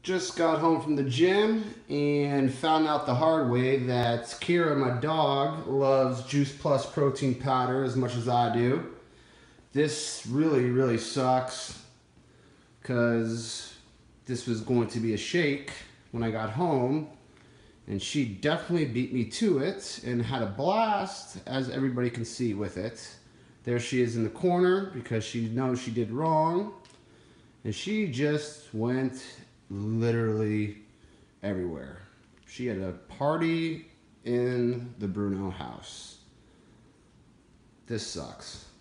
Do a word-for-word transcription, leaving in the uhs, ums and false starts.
Just got home from the gym and found out the hard way that Kira, my dog, loves Juice Plus protein powder as much as I do. This really, really sucks because this was going to be a shake when I got home, and she definitely beat me to it and had a blast, as everybody can see with it. There she is in the corner because she knows she did wrong, and she just went literally everywhere. She had a party in the Bruno house. This sucks.